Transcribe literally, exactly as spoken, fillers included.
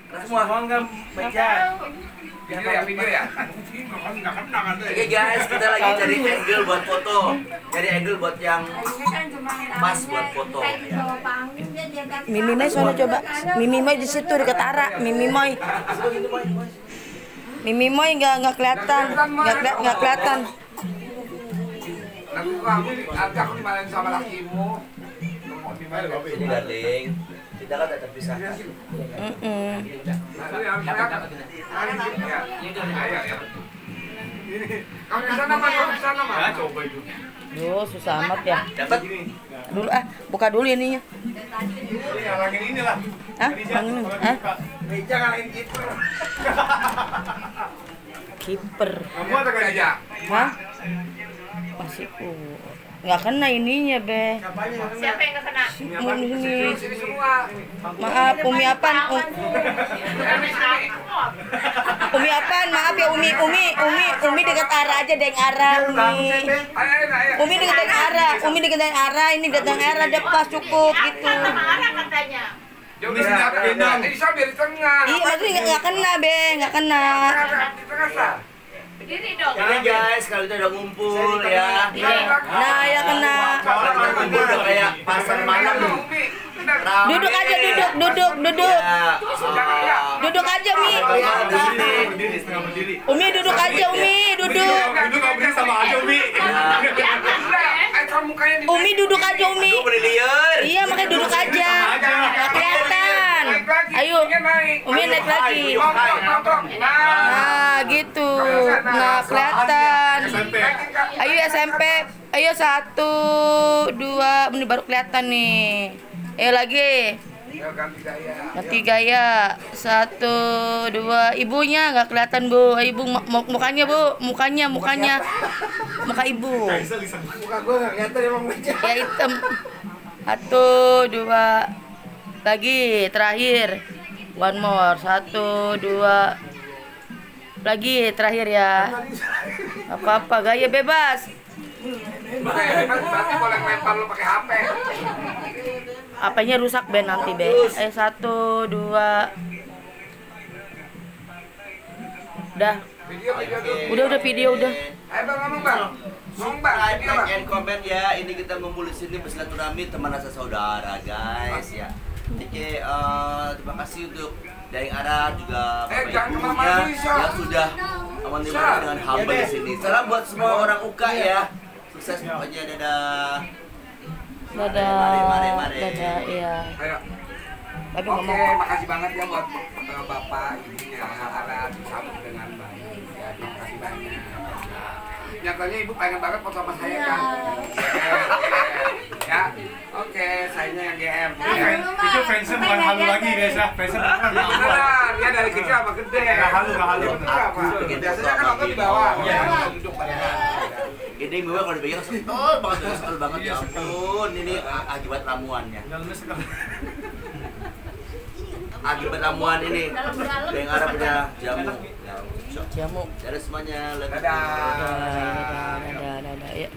Semua nggak baca. Video ya, video ya. Oke guys, kita lagi cari angle buat foto. Cari angle buat yang pas buat foto. Mimi Moy sono coba. Mimi Moy di situ dekat Ara. Mimi Moy. Mimi Moy nggak nggak kelihatan, nggak keli nggak kelihatan. Nanti kamu agak aku dimarahin sama lakimu. Ini darling, kita kan tak terpisahkan. Mm-mm. Kamu di sana mah, kamu di sana mah. Coba itu. Duh, susah amat ya. Dapat. Dulu ah, buka dulu ininya. Ngalangin ini lah. Hah? Bang ini. Hah? Meja ngalangin kiper. Kiper. Kamu ada aja. Hah? Masih uh. Nggak kena ininya, Be. Siapa yang nggak kena? Mau di sini. Sini semua. Maaf, Umi apaan? U- Umi apaan? Maaf ya Umi, Umi, Umi, Umi dekat Ara aja, deng Ara, Umi. Ayo, ayo, ayo. Umi dekat deng Ara, Umi dekat deng Ara, ini dekat deng Ara, udah pas cukup gitu. Sama Ara katanya. Ini sedap gendong. Ini sambil di tengah. Iya, maksudnya nggak nggak kena, Be, nggak kena. Di tengah sah. Berdiri dong. Ini guys, kalau kita udah ngumpul ya. Nah, ya kena. Kalau kita ngumpul udah kayak pasar malam nih. Ramai. Duduk aja, duduk, duduk, duduk. Ya. Duduk aja, Mi. Berdiri, setengah berdiri. Umi duduk aja, Umi, duduk. Duduk ngobrol sama aja, Umi. Umi duduk aja, Umi. Lu boleh liar. Iya, makanya duduk aja. Nggak kelihatan. Ayo, Umi naik lagi. Nah, gitu. Nggak kelihatan. Ayo S M P. Ayo satu, dua. Ini baru kelihatan nih. Ayo lagi. Ganti gaya. Satu, dua. Ibunya nggak kelihatan, Bu. Ibu mukanya, Bu. Mukanya, mukanya. Muka ibu. Muka gue nggak kelihatan emang meja. Ya hitam. Satu, dua. Lagi, terakhir. One more. Satu, dua. Lagi, terakhir ya. Apa-apa, gaya bebas. Berarti boleh lempar lu pakai H P. Apanya rusak, Ben, nanti, Ben. Eh, satu, dua. Udah. Video, video dulu. Udah, udah video, udah. Ayo bang, ngomong bang. Ngomong bang. Like, Video, like, bang. and comment ya. Ini kita ngumpul di sini bersilaturahmi teman rasa saudara, guys ya. Oke, eh, terima kasih untuk dari Ara juga Eh, Bapak jangan Ibunya kemana-mana, Lisa. yang sudah menerima dengan hamba di sini. Salam buat semua orang U K ya. Sukses pokoknya, dadah. Dadah. Mari, mari, mari. Dadah, iya. Ayo. Tapi Oke, ngomong. makasih banget ya buat uh, Bapak, Ibunya, Ara disambut dengan baik. Ya, terima kasih banyak. Nyatanya Ibu pengen banget foto sama saya kan? Ya, ya. Oke, sayanya yang G M. Ya. Itu fansnya bukan halu lagi guys ya, fansnya bukan halu. Beneran, dia dari kecil sama gede. Nggak halu, nggak halu. Ya, bener nggak, Pak? Biasanya kan nonton di bawah. Iya. Ya, duduk pada. Ini gue kalau dipegang setol banget, setol banget ya ampun. Ini akibat ramuannya. Dalamnya sekali. Akibat ramuan ini. Yang Ara punya jamu. Jamu. Dari semuanya. Dadah. Dadah, dadah, dadah, dadah. Ya.